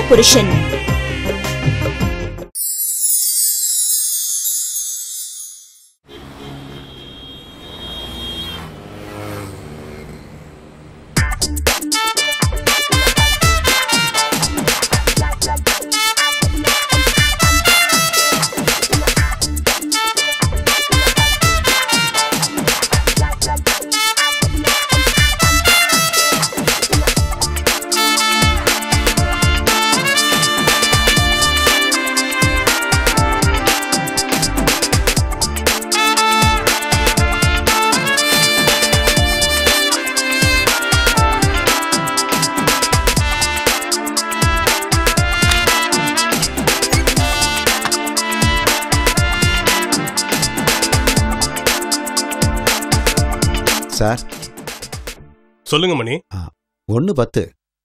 புருஷன். சார் சொல்லுங்க மணி. 1:10.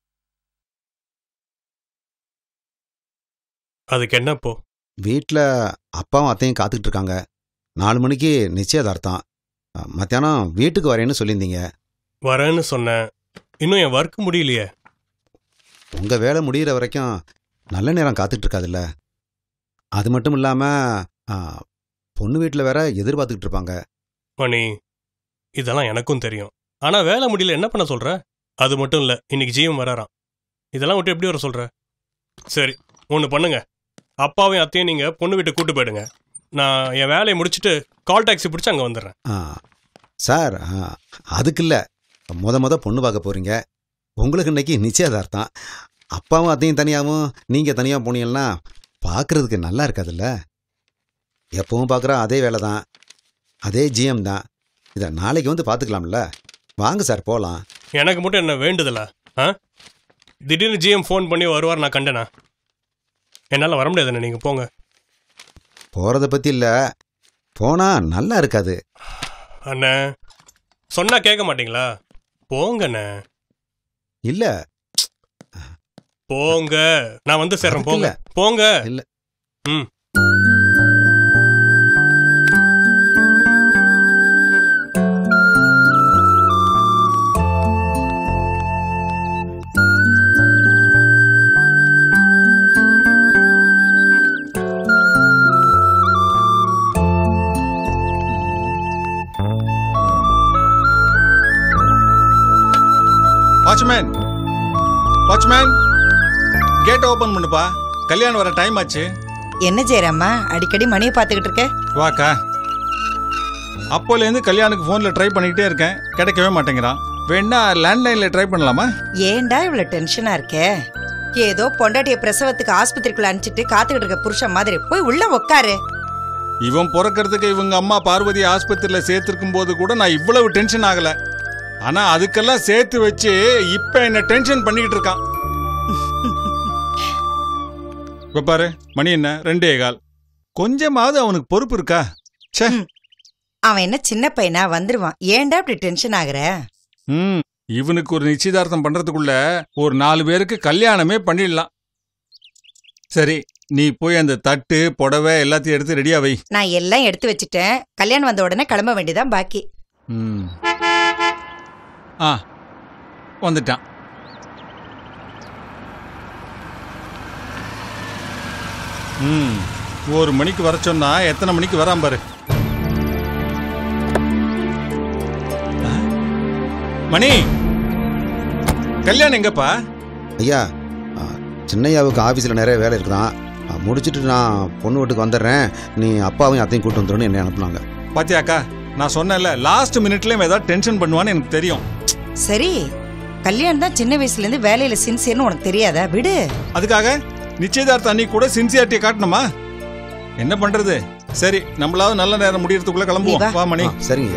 அதுக்கு என்ன இப்போ? வீட்டில் அப்பாவும் அத்தையும் காத்துக்கிட்டு இருக்காங்க. 4 மணிக்கு நிச்சயதார்த்தம். மத்தியானம் வீட்டுக்கு வரேன்னு சொல்லியிருந்தீங்க. வரேன்னு சொன்னேன். இன்னும் என் ஒர்க் முடியலையே. உங்கள் வேலை முடிகிற வரைக்கும் நல்ல நேரம் காத்துக்கிட்டு இருக்காதுல்ல. அது மட்டும் இல்லாமல் பொண்ணு வீட்டில் வேற எதிர்பார்த்துக்கிட்டு இருப்பாங்க. மணி, இதெல்லாம் எனக்கும் தெரியும். ஆனா வேலை முடியல என்ன பண்ண சொல்ற? அது மட்டும் இல்ல, இன்னைக்கு ஜீவன் வராராம். இதெல்லாம் விட்டு எப்படி வர சொல்ற? சரி, ஒன்று பண்ணுங்க. அப்பாவையும் அத்தையும் நீங்க பொண்ணு வீட்டுக்கு கூட்டு போயிடுங்க. நான் என் வேலையை முடிச்சுட்டு கால் டாக்ஸி பிடிச்சி அங்கே வந்துடுறேன். சார் அதுக்கு இல்லை, முத பொண்ணு பார்க்க போகிறீங்க. உங்களுக்கு இன்னைக்கு நிச்சயதார்த்தம். அப்பாவும் அத்தையும் தனியாகவும் நீங்கள் தனியாக போனீங்கன்னா பார்க்குறதுக்கு நல்லா இருக்காதுல்ல. எப்பவும் பார்க்குற அதே வேலை தான், அதே ஜிஎம் தான். இதை நாளைக்கு வந்து பார்த்துக்கலாம்ல. வாங்க சார் போகலாம். எனக்கு மட்டும் என்ன வேண்டுதலா? திடீர்னு ஜிஎம் ஃபோன் பண்ணி வருவார் நான் கண்டனா? என்னால் வர முடியாதுண்ணே, நீங்கள் போங்க. போகிறத பற்றி இல்லை, போனால் நல்லா இருக்காது. அண்ணே சொன்னால் கேட்க மாட்டீங்களா? போங்கண்ணே. இல்லை போங்க, நான் வந்து சேர்றேன். போங்க போங்க. இல்லை. ம். வாட்ச்மேன், வாட்ச்மேன், கேட் ஓபன் பண்ணுப்பா. கல்யாணம் வர டைம் ஆச்சு. என்ன ஜெயராமா அடிக்கடி மணியை பார்த்துக்கிட்டு இருக்க? வாக்கா. அப்போலேருந்து கல்யாணுக்கு ஃபோனில் ட்ரை பண்ணிக்கிட்டே இருக்கேன், கிடைக்கவே மாட்டேங்கிறான். வேணா லேண்ட்லைனில் ட்ரை பண்ணலாமா? ஏன்டா இவ்வளவு டென்ஷனா இருக்கே? ஏதோ பொண்டாட்டிய பிரசவத்துக்கு ஆஸ்பத்திரிக்குள்ள அனுப்பிச்சிட்டு காத்துக்கிட்டு இருக்க புருஷன் மாதிரி போய் உள்ள உட்காரு. இவன் பிறக்கிறதுக்கு இவங்க அம்மா பார்வதி ஆஸ்பத்திரியில் சேர்த்திருக்கும் போது கூட நான் இவ்வளவு டென்ஷன் ஆகல. ஆனா அதுக்கெல்லாம் சேர்த்து வச்சு இப்ப என்ன டென்ஷன் பண்ணிக்கிட்டு இருக்கான். பாரு, மணி என்ன 2:15. கொஞ்சமாவது அவனுக்கு பொறுப்பு இருக்கா? அவன் என்ன சின்ன பையனா? வந்துருவான். ஏன்டா இப்படி டென்ஷன் ஆகுற? இவனுக்கு ஒரு நிச்சயதார்த்தம் பண்றதுக்குள்ள ஒரு 4 பேருக்கு கல்யாணமே பண்ணிடலாம். சரி, நீ போய் அந்த தட்டு புடவை எல்லாத்தையும் எடுத்து ரெடியா வை. நான் எல்லாம் எடுத்து வச்சுட்டேன். கல்யாணம் வந்த உடனே கிளம்ப வேண்டியதான் பாக்கி. வந்துட்டான். ஒரு மணிக்கு வர சொன்னா எத்தனை மணிக்கு வராம பாரு. மணி, கல்யாணம் எங்கப்பா? ஐயா, சின்னையாவுக்கு ஆஃபீஸில் நிறைய வேலை இருக்குதான். முடிச்சுட்டு நான் பொண்ணு வீட்டுக்கு வந்துடுறேன், நீ அப்பாவையும் அத்தையும் கூப்பிட்டு வந்துடுன்னு என்னை அனுப்புனாங்க. பாத்தியாக்கா, நான் சொன்னேன்ல, லாஸ்ட் மினிட்லயும் ஏதாவது டென்ஷன் பண்ணுவான்னு எனக்கு தெரியும். சரி, கல்யாணம் தான் சின்ன வயசுல இருந்து வேலையில சின்சியர்னு உனக்கு தெரியாதா? விடு. அதுக்காக நிச்சயதார்த்த அன்னைக்கு கூட சின்சியாரிட்டியை காட்டணுமா? என்ன பண்றது? சரி, நம்மளாவது நல்ல நேரம் முடியறதுக்குள்ள கிளம்புவோம். வா மணி. சரிங்க.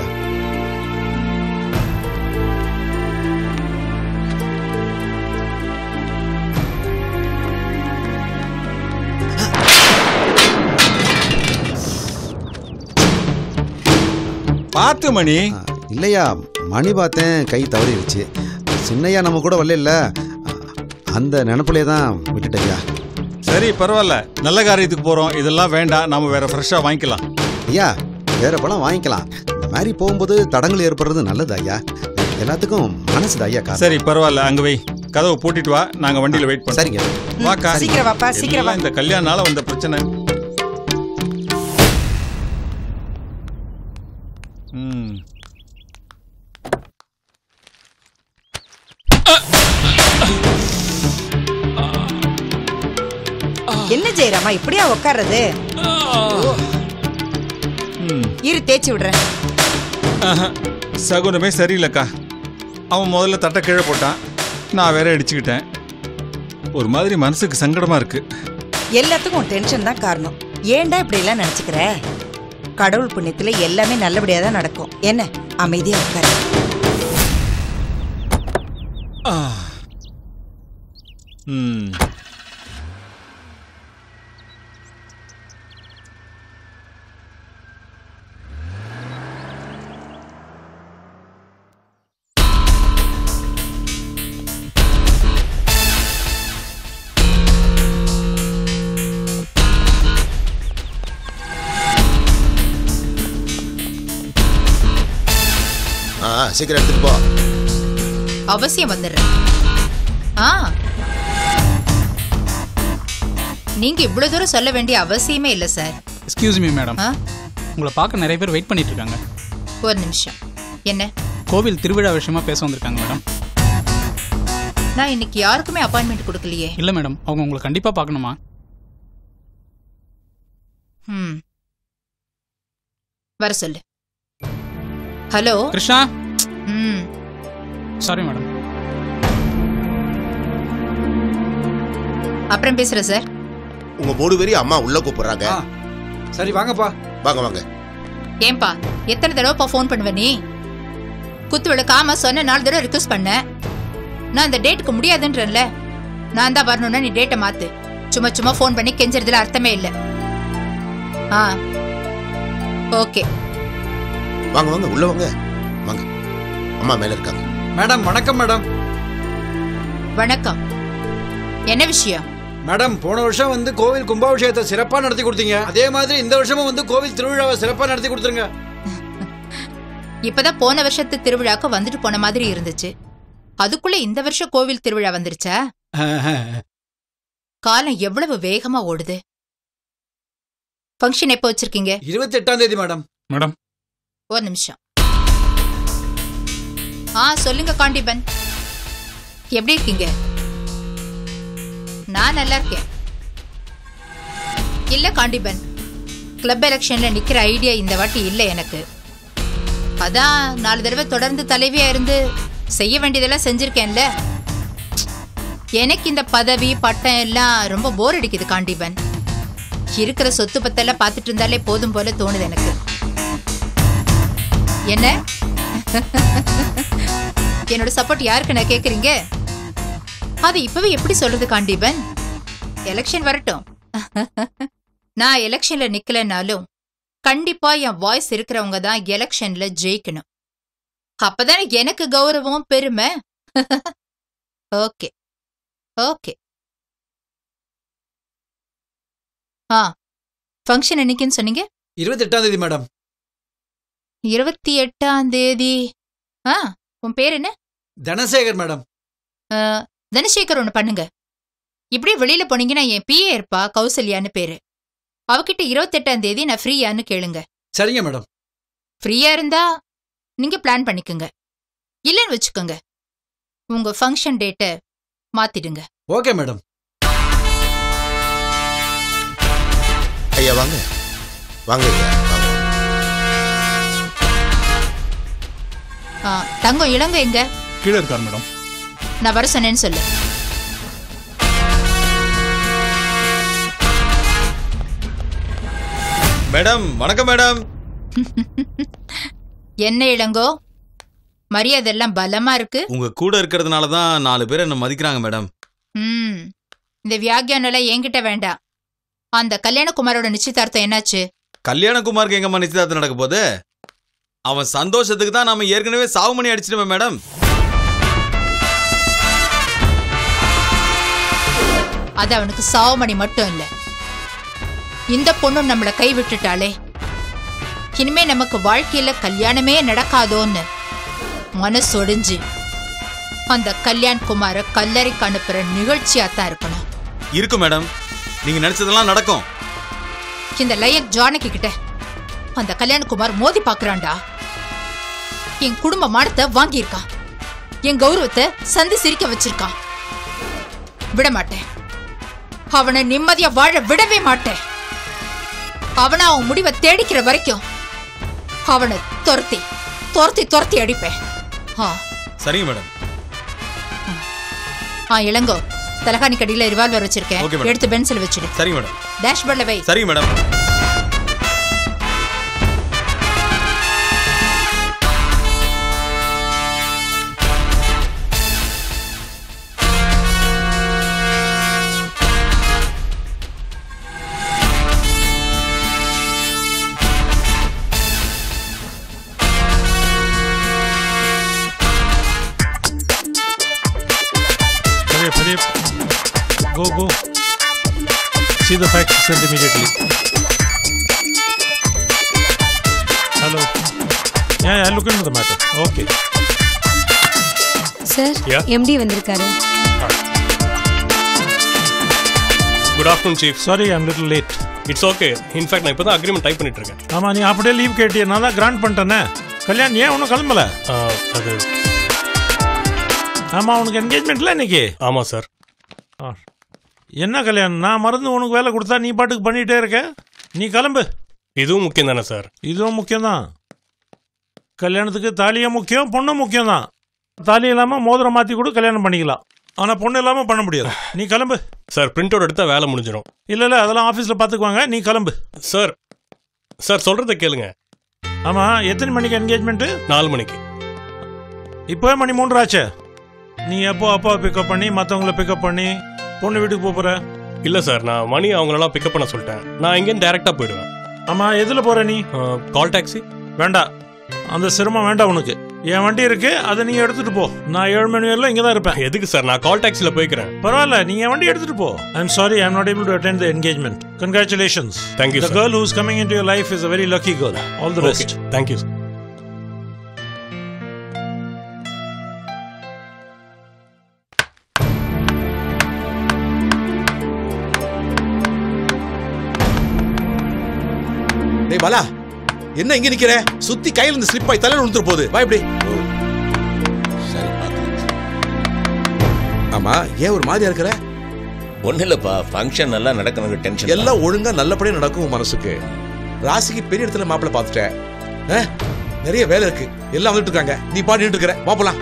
பார்த்து மணி. இல்லையா, மணி பார்த்தேன், கை தவறிடுச்சு. சின்னையா நம்ம கூட வரல, அந்த நினைப்புலே தான் விட்டுட்டையா. சரி, பரவாயில்ல, நல்ல காரியத்துக்கு போறோம். இதெல்லாம் வேண்டாம், நாம வேற ஃப்ரெஷ்ஷா வாங்கிக்கலாம். ஐயா, வேற பழம் வாங்கிக்கலாம். இந்த மாதிரி போகும்போது தடங்கள் ஏற்படுறது நல்லது ஐயா. எல்லாத்துக்கும் மனசு ஐயா. சரி, பரவாயில்ல, அங்க வை. கதவை பூட்டிட்டு வா, நாங்க வண்டியில வெயிட் பண்றோம். சரிங்க. வாக்கா. சீக்கிரம் வாப்பா, சீக்கிரம் வா. எல்லாம் இந்த கல்யாணனால வந்த பிரச்சனை. என்ன ஜெயராமா இப்படியா உட்கார்றது? இரு தேய்ச்சி விடுறேன். சகுனமே சரியில்லைக்கா. அவன் முதல்ல தட்டை கீழே போட்டான், நான் வேற அடிச்சுக்கிட்டேன். ஒரு மாதிரி மனசுக்கு சங்கடமா இருக்கு. எல்லாத்துக்கும் டென்ஷன் தான் காரணம். ஏன்டா இப்படி எல்லாம் நினைச்சுக்கிற? கடவுள் புண்ணியத்துல எல்லாமே நல்லபடியா தான் நடக்கும். என்ன அமைதியா உட்காரு. சீக்கிரம் எடுத்துட்டு போ. அவசியம் வந்துடுறேன். நீங்க இவ்வளவு தூரம் சொல்ல வேண்டிய அவசியமே இல்ல சார். எக்ஸ்கியூஸ் மீ மேடம், உங்களை பார்க்க நிறைய பேர் வெயிட் பண்ணிட்டு இருக்காங்க. ஒரு நிமிஷம். என்ன? கோவில் திருவிழா விஷயமா பேச வந்திருக்காங்க மேடம். நான் இன்னைக்கு யாருக்குமே அப்பாயின்மெண்ட் கொடுக்கலையே. இல்ல மேடம், அவங்க உங்களை கண்டிப்பா பார்க்கணுமா? வர சொல்லு. ஹலோ கிருஷ்ணா. Sorry madam. அப்புறம் பேசுறேன் சார். உங்க மூணு பேரையும் அம்மா உள்ள கூப்பிடுறாங்க. சரி வாங்கப்பா. வாங்க வாங்க. ஏன்பா எத்தனை தடவைப்பா ஃபோன் பண்ணுவ நீ? குத்து விளக்காம சொன்ன 4 தடவை ரிக்வெஸ்ட் பண்ண. நான் அந்த டேட்டுக்கு முடியாதுன்றேன்ல. நான் தான் வரணும்னா நீ டேட்டை மாத்து. சும்மா சும்மா ஃபோன் பண்ணி கெஞ்சறதுல அர்த்தமே இல்லை. ஓகே வாங்க வாங்க உள்ள வாங்க. வாங்க, அம்மா மேல இருக்காங்க. மேடம் வணக்கம். மேடம் வணக்கம். என்ன விஷயம்? மேடம் போன வருஷம் வந்து கோவில் கும்பாபிஷேகத்தை சிறப்பா நடத்தி கொடுத்தீங்க. அதே மாதிரி இந்த வருஷமும் வந்து கோவில் திருவிழாவை சிறப்பா நடத்தி கொடுத்துருங்க. இப்பதான் போன வருஷத்து திருவிழாக்கு வந்துட்டு போன மாதிரி இருந்துச்சு. அதுக்குள்ள இந்த வருஷம் கோவில் திருவிழா வந்துருச்சா? காலம் எவ்வளவு வேகமா ஓடுது. ஃபங்க்ஷன் எப்போ வச்சிருக்கீங்க? 28ஆம் தேதி மேடம். மேடம் ஒரு நிமிஷம். சொல்லுங்க காண்டிபன், எப்படி இருக்கீங்க? நான் நல்லா இருக்கேன். இல்ல காண்டிபன், கிளப் எலெக்ஷன்ல நிக்கிற ஐடியா இந்த வாட்டி இல்ல எனக்கு. அதான் 4 தடவை தொடர்ந்து தலைவியா இருந்து செய்ய வேண்டியதெல்லாம் செஞ்சிருக்கேன்ல. எனக்கு இந்த பதவி பட்டம் எல்லாம் ரொம்ப போர் அடிக்குது காண்டிபன். இருக்கிற சொத்து பத்தெல்லாம் பார்த்துட்டு இருந்தாலே போதும் போல தோணுது எனக்கு. என்ன என்னோட சப்போர்ட் யாருக்கு நான் கேக்குறீங்க? அது இப்பவே எப்படி சொல்றது காண்டிபன்? எலெக்ஷன் வரட்டும். நான் எலெக்ஷன்ல நிக்கலனாலும் கண்டிப்பா என் வாய்ஸ் இருக்கிறவங்க தான் எலெக்ஷன்ல ஜெயிக்கணும். அப்பதான் எனக்கு கௌரவம் பெருமை. Okay okay. ஃபங்க்ஷன் என்னைக்குன்னு சொன்னீங்க? 28ஆம் தேதி மேடம். 28ஆம் தேதி. உன் பேர் என்ன? தனசேகர் மேடம். தனசேகர், ஒன்று பண்ணுங்க. இப்படியே வெளியில போனீங்கன்னா என் பிஏ இருப்பா, கௌசல்யான்னு பேரு. அவகிட்ட 28ஆம் தேதி நான் ஃப்ரீயான்னு கேளுங்க. சரிங்க மேடம். ஃப்ரீயா இருந்தா நீங்க பிளான் பண்ணிக்கோங்க. இல்லைன்னு வச்சுக்கோங்க, உங்க ஃபங்க்ஷன் டேட்டை மாத்திடுங்க. Okay madam. ஐயா வாங்க வாங்க ஐயா வாங்க. தங்கம் இளங்க எங்க? கீழே இருக்கார் மேடம். நான் வர சொன்னேன்னு சொல்லு. மேடம் வணக்கம் மேடம். என்ன இளங்கோ, மரியாதை எல்லாம் பலமா இருக்கு. உங்க கூட இருக்கிறதுனால தான் 4 பேர் என்ன மதிக்கிறாங்க மேடம். இந்த வியாக்கியானம் எல்லாம் என்கிட்ட வேண்டாம். அந்த கல்யாணகுமாரோட நிச்சயதார்த்தம் என்னாச்சு? கல்யாணகுமாருக்கு எங்கம்மா நிச்சயதார்த்தம் நடக்க போகுது? அவன் சந்தோஷத்துக்கு தான் நாம ஏற்கனவே சாவு மணி அடிச்சிடுவேன் மேடம். அது அவனுக்கு சாவுமணி மட்டும் இல்ல, இந்த பொண்ணு நம்மள கை விட்டுட்டாலே இனிமே நமக்கு வாழ்க்கையில கல்யாணமே நடக்காதோன்னு மனசொடிஞ்சு அந்த கல்யாண் குமார கல்லறைக்கு அனுப்புற நிகழ்ச்சியா தான் இருக்கணும். இருக்கும் மேடம், நீங்க நினைச்சதெல்லாம் நடக்கும். இந்த லயக் ஜானகி கிட்ட அந்த கல்யாணகுமார் மோதி பாக்குறான்டா. என் குடும்ப மானத்தை வாங்கியிருக்கான், என் கௌரவத்தை சந்தி சிரிக்க வச்சிருக்கான். விட மாட்டேன், அவனை நிம்மதியா வாழ விடவே மாட்டேன். அவனை அவன் முடிவை தேடிக்கிற வரைக்கும் அவனை துரத்தி துரத்தி துரத்தி அடிப்பேன். சரிங்க மேடம். இளங்கோ, தலகாணி கடியில ரிவால்வர் வச்சிருக்கேன், எடுத்து பென்சில் வச்சிடு. சரிங்க மேடம். டேஷ்போர்ட்ல வை. சரிங்க madam. Go. See the facts sent immediately. Hello. Yeah, look into the matter. Okay. Sir, MD வந்திருக்காரு. Good afternoon, Chief. Sorry, I'm little late. It's okay. In fact, நான் இப்பதான் அக்ரிமெண்ட் டைப் பண்ணிட்டு இருக்கேன். ஆமா, நீ அப்படியே லீவ் கேட்டியே, நான் தான் கிராண்ட் பண்ணிட்டேனே. கல்யாண் ஏன் ஒன்றும் கிளம்பல? அது ஆமா, உனக்கு என்கேஜ்மெண்ட்ல இன்னைக்கு? ஆமா சார். என்ன கல்யாணம், நான் மறந்து உனக்கு வேலை கொடுத்தா நீ பாட்டுக்கு பண்ணிகிட்டே இருக்க. நீ கிளம்பு. இதுவும் முக்கியம் தானே சார்? இதுவும் முக்கியம்தான். கல்யாணத்துக்கு தாலியும் முக்கியம், பொண்ணும் முக்கியம் தான். தாலி இல்லாமல் மோதிரம் மாற்றி கூட கல்யாணம் பண்ணிக்கலாம், ஆனால் பொண்ணு இல்லாமல் பண்ண முடியாது. நீ கிளம்பு. சார், பிரிண்ட் அவுட் எடுத்தால் வேலை முடிஞ்சிடும். இல்லை அதெல்லாம் ஆஃபீஸில் பார்த்துக்குவாங்க, நீ கிளம்பு. சார் சொல்கிறத கேளுங்க. ஆமாம், எத்தனை மணிக்கு என்கேஜ்மெண்ட்டு? 4 மணிக்கு. இப்போவே மணி 3 ஆச்சு. நீ எப்போ அப்பாவை பிக்கப் பண்ணி மற்றவங்கள பிக்கப் பண்ணி பொண்ணு வீட்டுக்கு போகிற? இல்லை சார், நான் மணி அவங்களெல்லாம் பிக்கப் பண்ண சொல்லிட்டேன். நான் இங்கேருந்து டேரெக்டாக போயிடுவேன். ஆமாம், எதில் போகிற நீ? Call taxi. வேண்டாம், அந்த சிரமம் வேண்டாம் உனக்கு. என் வண்டி இருக்கு, அதை நீ எடுத்துட்டு போ. நான் 7 மணி வரையிலும் இங்கே தான் இருப்பேன். எதுக்கு சார்? நான் கால் டாக்ஸியில் போய்க்கிறேன். பரவாயில்ல, நீ என் வண்டி எடுத்துட்டு போ. I'm sorry, I'm not able to attend the engagement. Congratulations. Thank you. The girl who's coming into your life is a very lucky girl. All the best. Thank you. டேய் பாலா, என்ன இங்க நிக்கிற? சுத்தி கையில இருந்து ஸ்லிப் ஆயி தலையில விழுந்துற போகுது. வா இப்படி. சரி பாத்து. ஆமா, ஏன் ஒரு மாதிரியா இருக்கற? ஒண்ணு இல்லப்பா, ஃபங்க்ஷன் நல்லா நடக்கணும், டென்ஷன். எல்லாம் ஒழுங்கா நல்லபடியா நடக்கும் மனசுக்கு. ராசிக்கு பெரிய இடத்துல மாப்பிள்ளை பார்த்துட்டேன். நிறைய வேலை இருக்கு, எல்லாம் வந்துட்டு இருக்காங்க. நீ பாடிட்டு இருக்கற, வா போலாம்.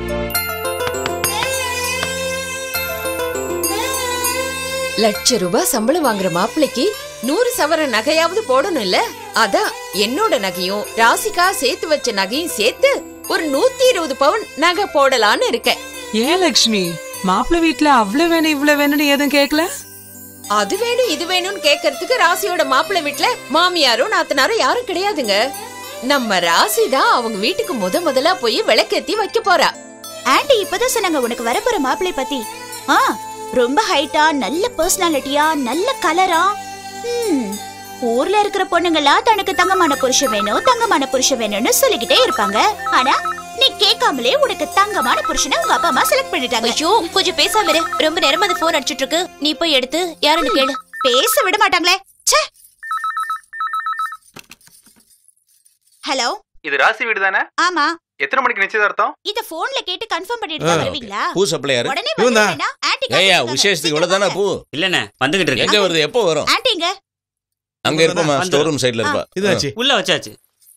₹1,00,000 சம்பளம் வாங்குற மாப்பிள்ளைக்கு 100 சவரன் நகையாவது போடணும் இல்ல? அதான் என்னோட நகையும் ராசிகா சேர்த்து வச்ச நகையும் சேர்த்து ஒரு 120 பவுன் நகை போடலான்னு இருக்கேன். ஏன் லட்சுமி, மாப்பிள்ளை வீட்டுல அவ்வளவு வேணும் இவ்வளவு வேணும்னு எதுவும் கேட்கல? அது வேணும் இது வேணும்னு கேட்கறதுக்கு ராசியோட மாப்பிள்ளை வீட்டுல மாமியாரும் நாத்தனாரும் யாரும் கிடையாதுங்க. நம்ம ராசி தான் அவங்க வீட்டுக்கு முதலா போய் விளக்கேத்தி வைக்க போறா. ஆண்டி இப்பதான் சொன்னாங்க உனக்கு வரப்போற மாப்பிள்ளை பத்தி. ரொம்ப ஹைட்டா, நல்ல பர்சனாலிட்டியா, நல்ல கலரா. ஊர்ல இருக்கிற பொண்ணுங்களா தனக்கு தங்கமான புருஷன் வேணும்னு சொல்லிக்கிட்டே இருப்பாங்க. ஆனா நீ கேட்காமலே உனக்கு தங்கமான புருஷனை உங்க அப்பா அம்மா செலக்ட் பண்ணிட்டாங்க. ஐயோ, கொஞ்சம் பேசாம இரு. ரொம்ப நேரமா அது போன் அடிச்சிட்டு இருக்கு. நீ போய் எடுத்து யாருன்னு கேளு. பேச விட மாட்டாங்களே. ஹலோ, இது ராசி வீடு தானே? ஆமா. எத்தனை மணிக்கு நிச்சயதார்த்தம்? இத போன்ல கேட்டு கன்ஃபார்ம் பண்ணிட்டு தான் வருவீங்களா? பூ சப்ளையர் உடனே வந்துட்டேனா? ஆன்ட்டி ஏய்யா, விசேஷத்துக்கு இவ்வளவுதானா பூ? இல்லனே, வந்துகிட்டு இருக்கு. எங்க வருது, எப்போ வரும்? ஆன்ட்டிங்க அங்க இருப்போமா, ஸ்டோர் ரூம் சைடுல இருப்பா. இதாச்சு, உள்ள வச்சாச்சு.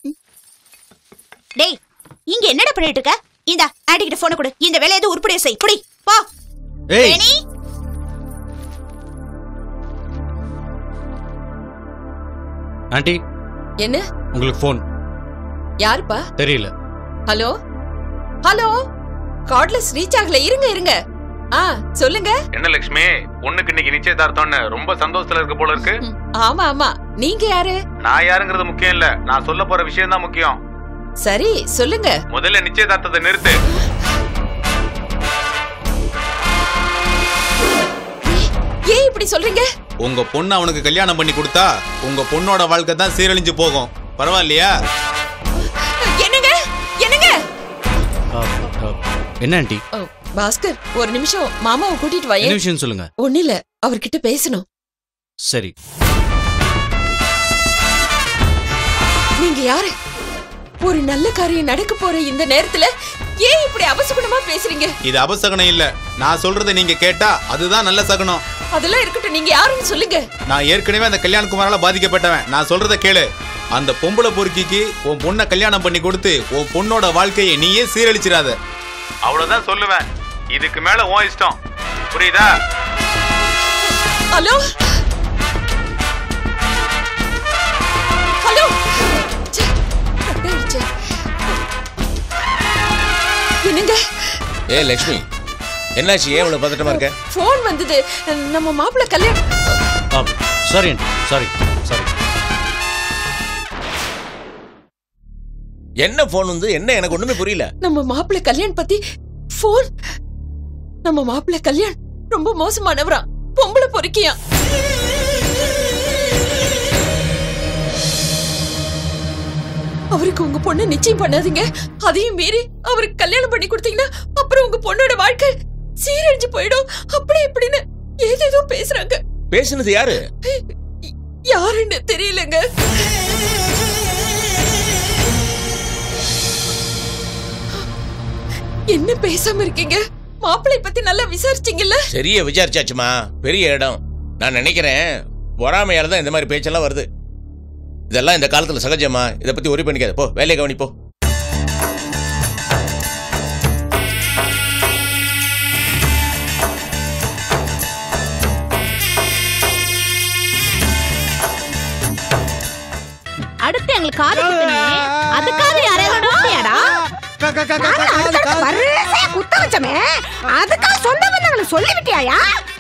டேய், இங்க என்னடா பண்ணிட்டு இருக்க? இந்த ஆன்ட்டி கிட்ட போன் கொடு. இந்த வேலைய எது உருப்படியா செய். புடி போ. ஏய் வேணி, ஆண்டி என்ன? உங்களுக்கு போன். யாருப்பா? தெரியல. ஹலோ ஹலோ, கார்ட்லெஸ் ரீச் ஆகல. இருங்க. சொல்லுங்க. என்ன லட்சுமி, பொண்ணுக்கு இன்னைக்கு நிச்சயதார்த்தம்னு ரொம்ப சந்தோஷத்துல இருக்க போல இருக்கு. ஆமா. நீங்க யாரு? நான் யாருங்கிறது முக்கியம் இல்ல, நான் சொல்ல போற விஷயம் தான் முக்கியம். சரி சொல்லுங்க. முதல்ல நிச்சயதார்த்தத்தை நிறுத்து. ஏன் இப்படி சொல்றீங்க? உங்க பொண்ணு அவனுக்கு கல்யாணம் பண்ணி கொடுத்தா உங்க பொண்ணோட வாழ்க்கை தான் சீரழிஞ்சு போகும். பரவாயில்லையா? என்னங்க? என்ன ஆண்டி? பாஸ்கர் ஒரு நிமிஷம் மாமாவை கூட்டிட்டு வாயே. என்ன விஷயம் சொல்லுங்க. ஒண்ணு இல்ல, அவர்கிட்ட பேசணும். சரி. நீங்க யாரு? ஒரு நல்ல காரியம் நடக்க போற இந்த நேரத்துல ஏன் இப்படி அபசகுணமா பேசுறீங்க? இது அபசகனம் இல்ல. நான் சொல்றதை நீங்க கேட்டா அதுதான் நல்ல சகுனம். அதெல்லாம் இருக்கட்டும், நீங்க யாருன்னு சொல்லுங்க. நான் ஏற்கனவே அந்த கல்யாணகுமாரால பாதிக்கப்பட்டவன். நான் சொல்றதை கேளு. அந்த பொம்பளை பொறுக்கிக்கு உன் பொண்ணை கல்யாணம் பண்ணி கொடுத்து உன் பொண்ணோட வாழ்க்கையை நீயே சீரழிச்சிடாத. அவ்வளவுதான் சொல்லுவேன். இதுக்கு மேல உன் இஷ்டம். புரியுதா? Hello hello. என்னங்க? லட்சுமி, என்னாச்சு? ஏன் இவ்வளவு பதட்டமா இருக்க? போன் வந்தது. நம்ம மாப்பிள்ளை கல்யாணம். Sorry sorry sorry. என்ன போன் வந்து என்ன? எனக்கு ஒண்ணுமே புரியல. நம்ம மாப்பிள்ளை கல்யாணம் பத்தி போன். நம்ம மாப்பிள்ளை கல்யாணம் ரொம்ப மோசமானவரா, பொம்பளை பொறுக்கியா. அவருக்கு உங்க பொண்ணை நிச்சயம் பண்ணாதீங்க. அதையும் மீறி அவருக்கு கல்யாணம் பண்ணி கொடுத்தீங்கன்னா அப்புறம் உங்க பொண்ணோட வாழ்க்கை சீரழிஞ்சு போயிடும். அப்படி இப்படின்னு ஏதேதோ பேசுறாங்க. பேசுனது யாரு? யாருன்னு தெரியலங்க. என்ன பேசாம இருக்கீங்க? மாப்பிள்ளை பத்தி நல்லா விசாரிச்சீங்கல்ல? சரியா விசாரிச்சாச்சுமா. பெரிய இடம். நான் நினைக்கிறேன் பொறாமையால தான் இந்த மாதிரி பேச்செல்லாம் வருது. இதெல்லாம் இந்த காலத்துல சகஜமா. இதை பத்தி ஒரே பண்ணிக்காத. போ, வேலையை கவனிப்போ. அடுத்து எங்களுக்கு காது குத்துனே, அதுக்காக யாரையாவது நோக்கியாடா? வரிசையா குத்த வச்சமே, அதுக்காக சொந்த பந்தங்களை சொல்லிவிட்டியாயா?